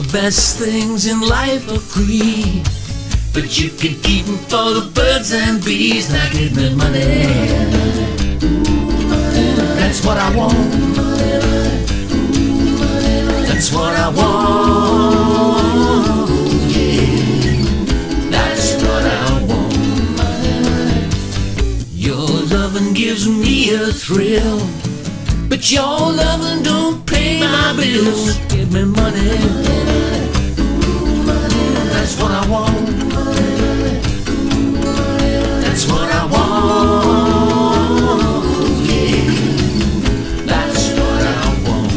the best things in life are free, but you can keep them for the birds and bees. Now give me money, that's what I want. That's what I want. Yeah, that's what I want. Your loving gives me a thrill, but your loving don't pay my bills. Give me money, that's what I want. That's what I want. Yeah, that's what I want.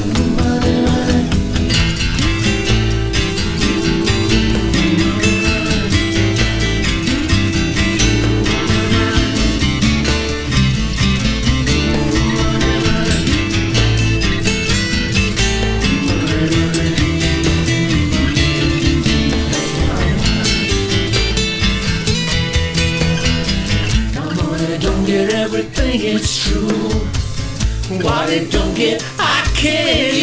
Get everything, it's true. What it don't get, I can't